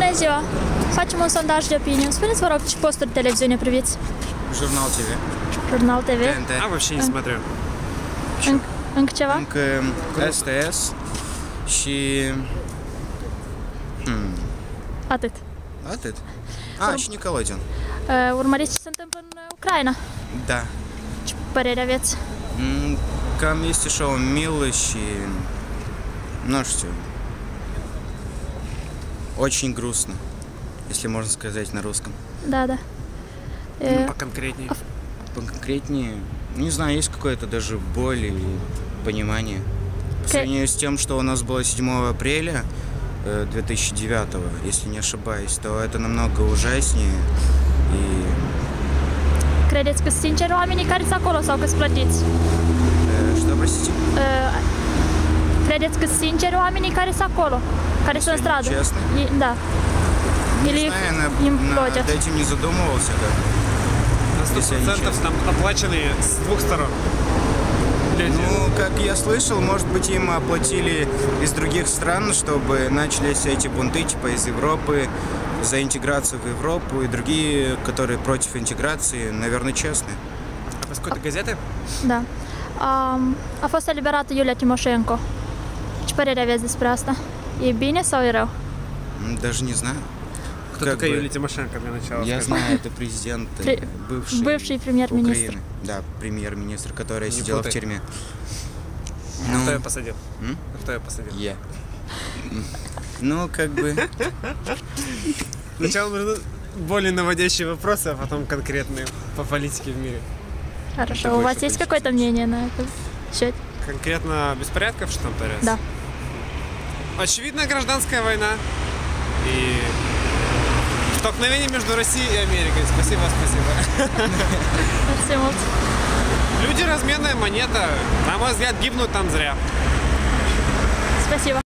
Bună ziua! Facem un sondaj de opinie. Spuneți, vă rog, ce posturi de televiziune priviți? Журнал ТВ. Jurnal TV? ТНТ. А вообще не смотрю. Încă ceva? Încă STS și... Atât. Atât. A, și Nickelodeon. Urmăriți ce se întâmplă în Ucraina? Da. Ce părere aveți? Cam este show милый și... Nu știu. Очень грустно, если можно сказать на русском. Da, da. Поконкретнее. Поконкретнее, не знаю, есть какое-то даже боль и понимание. По сравнению с тем, что у нас было 7 апреля 2009, если не ошибаюсь, то это намного ужаснее и... Credeți că sunt sinceri oamenii care sunt acolo sau că sunt plătiți? Что, простите? Credeți că sunt sinceri oamenii care sunt acolo? Care sunt în stradă? Честно? Da. Не Или знаю, им над платят? этим не задумывался, да. На 100% там оплаченные с двух сторон. Люди. Ну, как я слышал, может быть, им оплатили из других стран, чтобы начались эти бунты, типа из Европы, за интеграцию в Европу, и другие, которые против интеграции, наверное, честные. А вы с какой-то газеты? Da. A fost eliberată Iulia Timoșenko. Ce părere aveți despre asta? E bine sau e rău? Даже не знаю. Кто такая Юлия Тимошенко для начала? Я скажи? знаю, это президент, Бывший премьер-министр. Украины. Да, премьер-министр, которая сидела в путай. тюрьме. А кто ее посадил? А кто ее посадил? Я. Ну, как бы... Сначала нужны более наводящие вопросы, а потом конкретные по политике в мире. Хорошо. Это У вас больше есть какое-то мнение на этот счет? Конкретно беспорядков, что там творится? Да. Очевидно, гражданская война и столкновение между Россией и Америкой. Спасибо, спасибо. Mersi mult. Люди разменная монета. На мой взгляд, гибнут там зря. Спасибо.